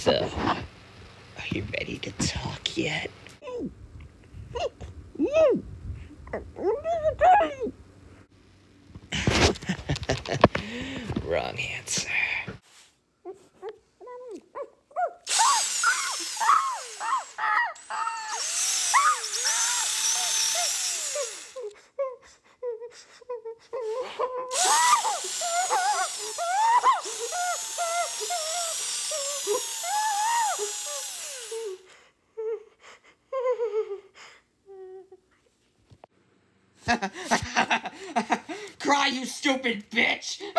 So, are you ready to talk yet? Wrong answer. Cry, you stupid bitch!